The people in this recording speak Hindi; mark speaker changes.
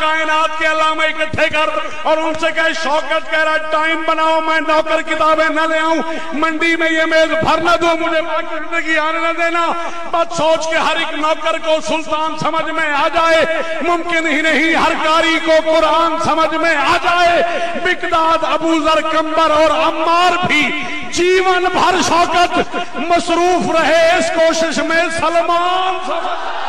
Speaker 1: कायनात के अल्लामा इकट्ठे कर और उनसे कहे शौकत कह रहा टाइम बनाओ, मैं नौकर किताबें न ले आऊं, मंडी में ये मेज भर न दूं, मुझे बाकी जिंदगी आने न देना। बस सोच के हर एक नौकर को सुल्तान समझ में आ जाए, मुमकिन ही नहीं हर कारी को कुरान समझ में आ जाए। मिकदाद, अबू जर, कंबर और अम्मार भी जीवन भर शौकत मसरूफ रहे इस कोशिश में सलमान